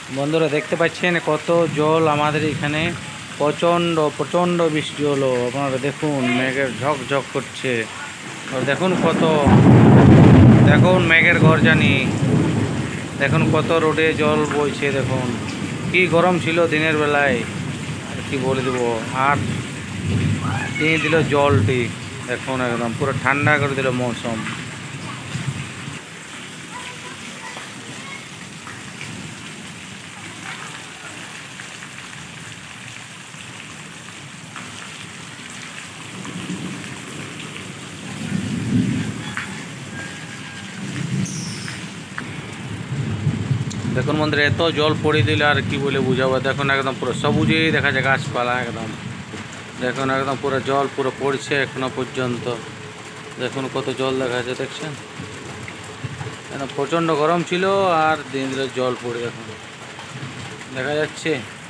বন্ধুরা দেখতে পাচ্ছেন কত জল আমাদের এখানে, প্রচণ্ড প্রচণ্ড বৃষ্টি হলো। আপনারা দেখুন মেঘের ঝকঝক করছে, আর দেখুন দেখুন মেঘের গর্জানি, দেখুন কত রোডে জল বইছে। দেখুন কি গরম ছিল দিনের বেলায়, কি বলে দেবো। আর দিয়ে দিল জলটি, দেখুন একদম পুরো ঠান্ডা করে দিল মৌসুম। দেখুন বন্ধুরা এত জল পড়ে দিল আর কি বলে বুঝাবো। দেখুন একদম পুরো সবুজেই দেখা যায় গাছপালা একদম। দেখুন একদম পুরো জল পুরো পড়ছে এখনো পর্যন্ত। দেখুন কত জল দেখা যাচ্ছে, দেখছেন একদম প্রচণ্ড গরম ছিল আর দিন দিলে জল পড়ে দেখুন দেখা যাচ্ছে।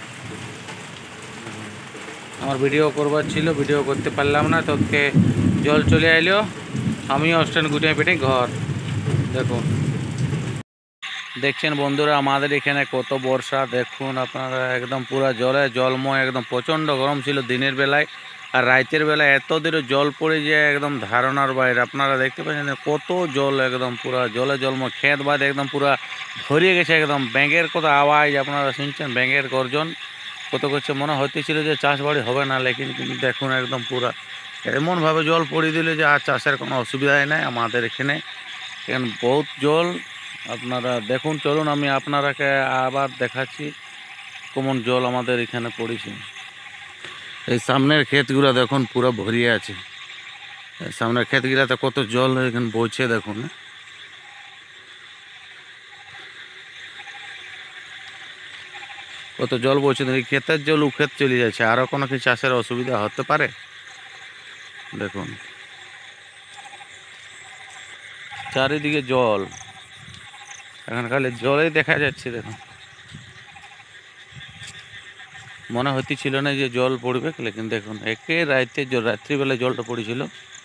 আমার ভিডিও করবার ছিল, ভিডিও করতে পারলাম না, তোকে জল চলে আইলো। আমিও স্ট্যান্ড গুটিয়ে পেটে ঘর। দেখুন দেখছেন বন্ধুরা আমাদের এখানে কত বর্ষা, দেখুন আপনারা একদম পুরো জলময়, একদম প্রচণ্ড গরম ছিল দিনের বেলায়, আর রাতের বেলায় এত দূরে জল পড়ে যায় একদম ধারণার বাইরে। আপনারা দেখতে পাচ্ছেন কত জল, একদম পুরো জলময়, ক্ষেত বাদ একদম পুরো ভরিয়ে গেছে একদম। ব্যাঙের কত আওয়াজ আপনারা শুনছেন, ব্যাঙের গর্জন কত করছে। মনে হতেছিল যে চাষবাড়ি হবে না, লেকিন কিন্তু দেখুন একদম পুরা এমনভাবে জল পড়ে দিলে যে আর চাষের কোনো অসুবিধাই নাই আমাদের এখানে। এখানে বহুত জল, আপনারা দেখুন। চলুন আমি আপনারাকে আবার দেখাচ্ছি কেমন জল আমাদের এখানে পড়েছে। এই সামনের ক্ষেতগুলো দেখুন পুরো ভরিয়ে আছে, সামনের ক্ষেতগুলাতে কত জল এখানে বইছে দেখুন। কত জল বইছে, এই ক্ষেতের জল ক্ষেত চলে যাচ্ছে, আরও কোনো কি চাষের অসুবিধা হতে পারে। দেখুন চারিদিকে জল, এখন খালি জলেই দেখা যাচ্ছে। দেখুন মনে হতেছিল না যে জল পড়বে, লেকিন দেখুন একে রাত্রিবেলা জলটা পড়েছিল।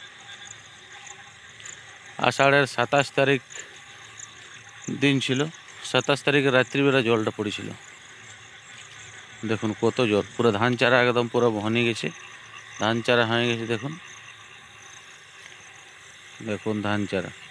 আষাঢ়ের 27 তারিখ দিন ছিল, 27 তারিখে রাত্রিবেলা জলটা পড়েছিল। দেখুন কত জল, পুরো ধান চারা একদম পুরো ভনে গেছে, ধান চারা হয়ে গেছে। দেখুন দেখুন ধান চারা।